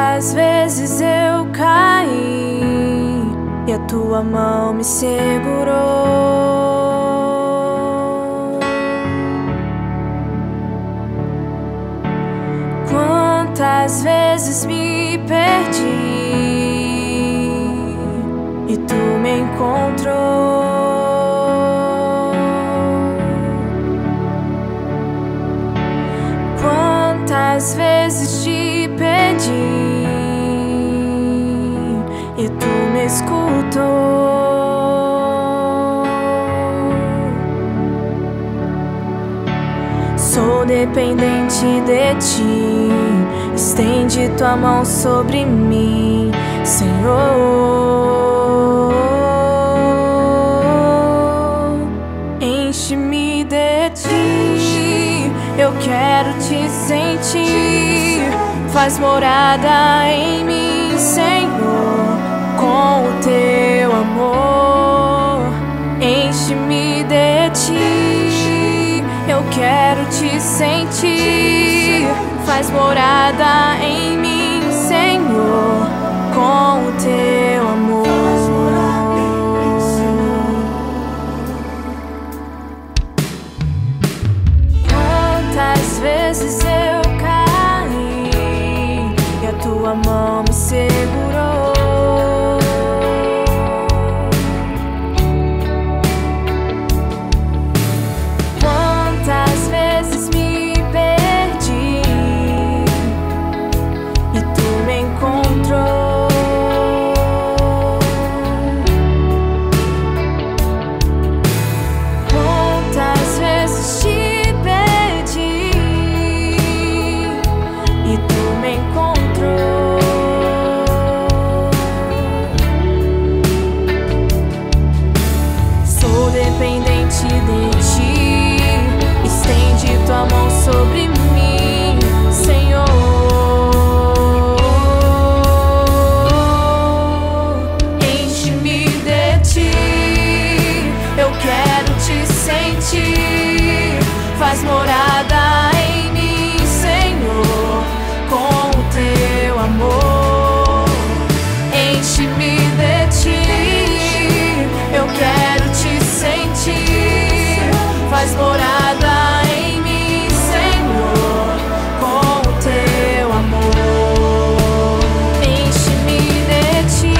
Quantas vezes eu caí e a tua mão me segurou. Quantas vezes me perdi e tu me encontrou. Quantas vezes te pedi e tu me escutou. Sou dependente de ti, estende tua mão sobre mim, Senhor. Enche-me de ti, eu quero te sentir. Faz morada em mim, Senhor, com o teu amor. Enche-me de ti, eu quero te sentir. Faz morada em mim, Senhor, com o teu amor. Quantas vezes eu caí e a tua mão me segurou. Quantas vezes me perdi e tu me encontrou. Quantas vezes te perdi e tu me encontrou. Sou dependente de ti, estende tua mão sobre mim, Senhor. Enche-me de ti, eu quero te sentir. Faz morada em mim, Senhor, com o teu amor. Enche-me de ti, eu quero te sentir. Faz morada em mim, Senhor, com o teu amor. Enche-me de ti.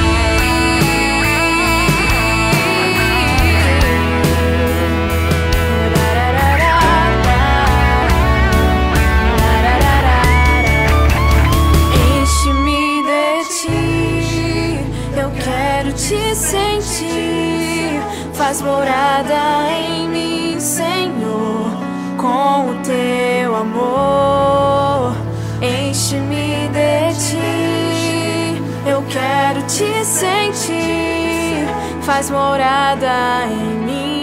Enche-me de ti, eu quero te sentir. Faz morada em mim, Senhor, com o teu amor. Enche-me de ti, eu quero te sentir. Faz morada em mim.